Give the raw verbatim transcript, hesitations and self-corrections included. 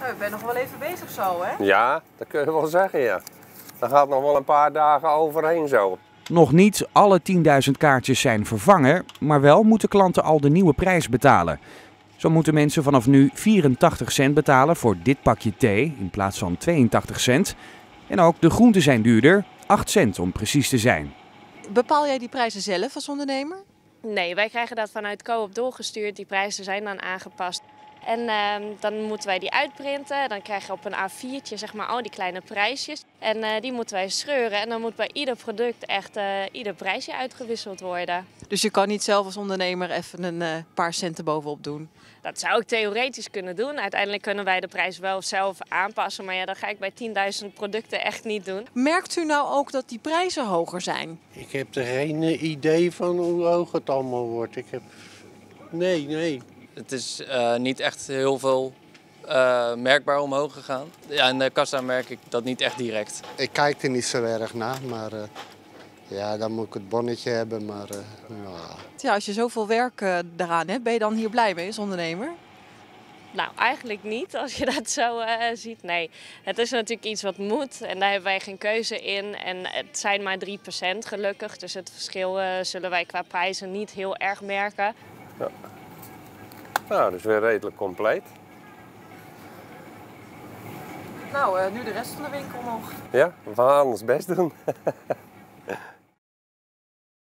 Nou, je bent nog wel even bezig zo, hè? Ja, dat kun je wel zeggen, ja. Daar gaat nog wel een paar dagen overheen zo. Nog niet alle tienduizend kaartjes zijn vervangen, maar wel moeten klanten al de nieuwe prijs betalen. Zo moeten mensen vanaf nu vierentachtig cent betalen voor dit pakje thee in plaats van tweeëntachtig cent. En ook de groenten zijn duurder, acht cent om precies te zijn. Bepaal jij die prijzen zelf als ondernemer? Nee, wij krijgen dat vanuit Coop doorgestuurd. Die prijzen zijn dan aangepast. En uh, dan moeten wij die uitprinten. Dan krijg je op een A viertje zeg maar al die kleine prijsjes. En uh, die moeten wij scheuren. En dan moet bij ieder product echt uh, ieder prijsje uitgewisseld worden. Dus je kan niet zelf als ondernemer even een uh, paar centen bovenop doen? Dat zou ik theoretisch kunnen doen. Uiteindelijk kunnen wij de prijs wel zelf aanpassen. Maar ja, dat ga ik bij tienduizend producten echt niet doen. Merkt u nou ook dat die prijzen hoger zijn? Ik heb er geen idee van hoe hoog het allemaal wordt. Ik heb... Nee, nee. Het is uh, niet echt heel veel uh, merkbaar omhoog gegaan. Ja, in de kassa merk ik dat niet echt direct. Ik kijk er niet zo erg naar, maar uh, ja, dan moet ik het bonnetje hebben. Maar, uh, nou. Ja, als je zoveel werk uh, daaraan hebt, ben je dan hier blij mee als ondernemer? Nou, eigenlijk niet als je dat zo uh, ziet. Nee, het is natuurlijk iets wat moet en daar hebben wij geen keuze in. En het zijn maar drie procent gelukkig, dus het verschil uh, zullen wij qua prijzen niet heel erg merken. Ja. Nou, dat is weer redelijk compleet. Nou, uh, nu de rest van de winkel nog. Ja, we gaan ons best doen.